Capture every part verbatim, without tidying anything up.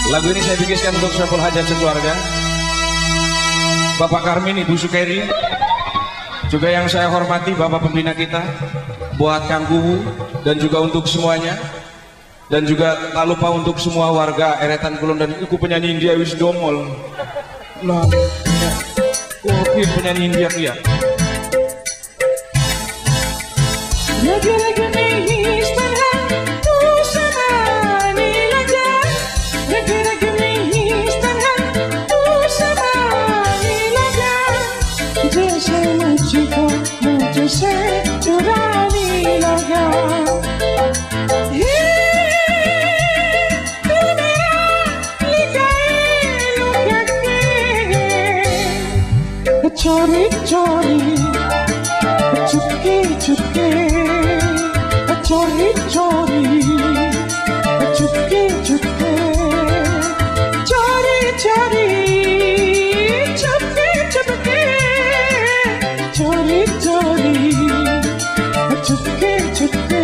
Lagu ini saya bikinkan untuk sampul hajat sekeluarga, Bapak Karmin, Ibu Sukeri, juga yang saya hormati Bapak Pembina kita, buat Kang Kuwu, dan juga untuk semuanya, dan juga tak lupa untuk semua warga Eretan Kulon dan iku penyanyi India wis domol. Lah, oke penyanyi India ya. Lagi-lagi nih setengah tuh sama nih aja. Lagi-lagi nih setengah tuh sama nih aja. Jese muchiko mujhe chura nih laga. Chori chori, chupke chupke, chori chori, chupke chupke, chori chori, chupke chupke, chori chori, chupke chupke.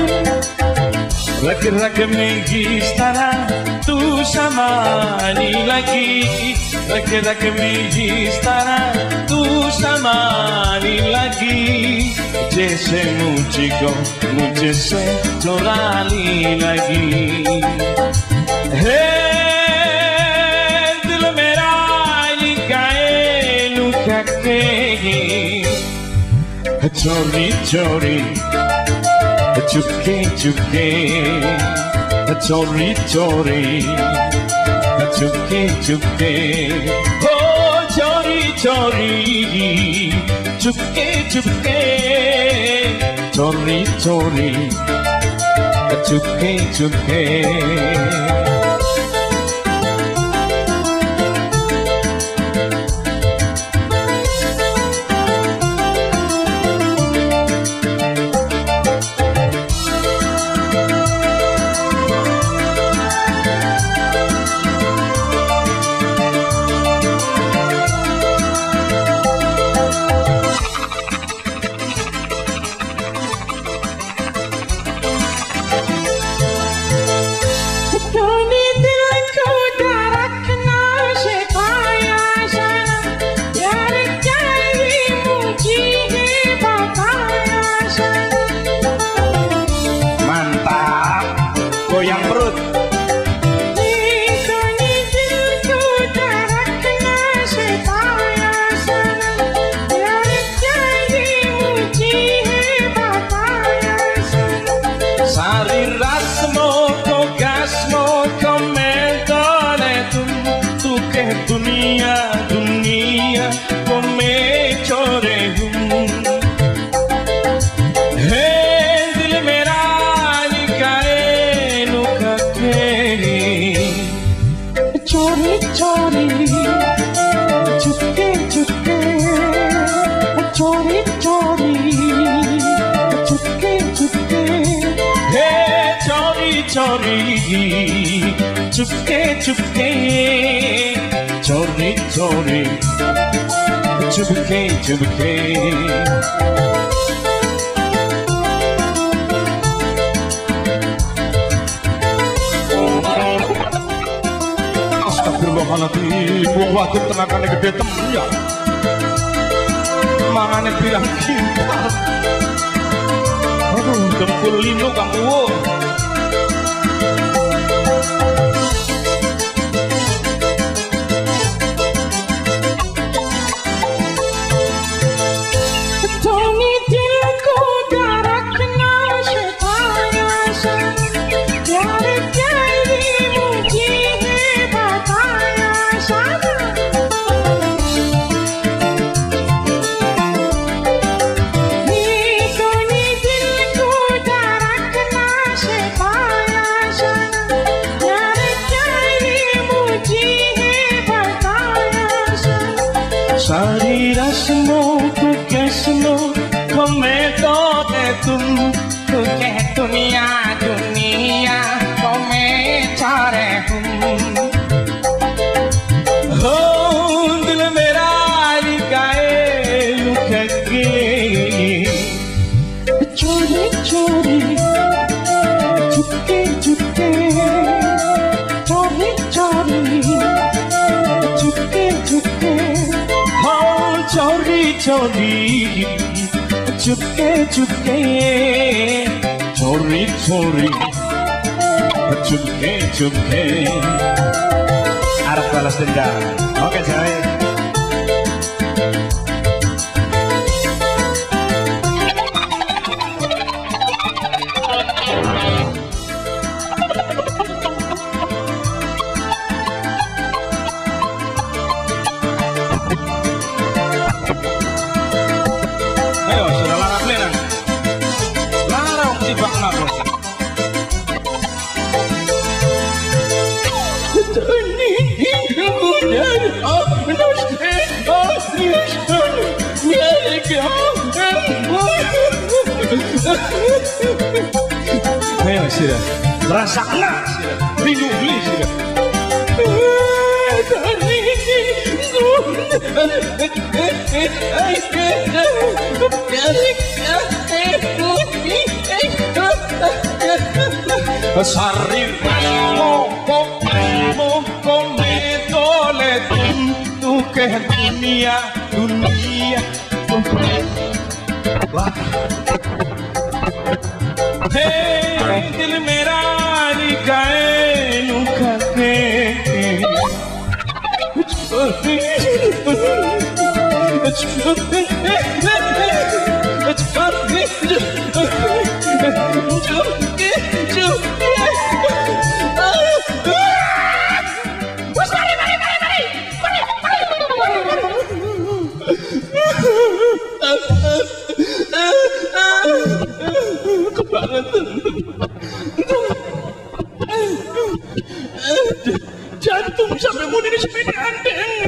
Rag-rag में गिस्तारा तू समानी लगी, रग-रग में गिस्तारा तू समानी लगी, जैसे मुझको मुझसे चुरानी लगी। हे दिल मेरा लिखाए लुका के, चोरी चोरी चुपके चुपके, चोरी चोरी, चुपके चुपके, हो चोरी चोरी, चुपके चुपके, चोरी चोरी, चुपके चुपके। चुपके चुपके, चोरी चोरी, चुपके Chupke. Astagfirullahaladzim, wong wadon tenagane gede temen ya. Mangane bilang cinta. Aduh, dempul lino Kang Kuwu. सारी रस्मों को कैसनो को मैं तो दे तुम, तू कह दुनिया दुनिया को मैं चारे हूँ। हो दिल मेरा लिखाए लुका के, चोरी चोरी, चुपके चुपके, चोरी चोरी। चोरी चुपके चुपके चोरी चोरी चुपके Chupke Arab balas dendam. Oke coy. Ayo sudah larang lenan. Larang tibak ngabos. Ayo sudah, rasakanlah sudah, rindu beli sudah. Sarir mo mo mo come tole tu ke dunia dunia. Hey, dil mera nigae nuka ke jantung sampai mau di sepeda anteng.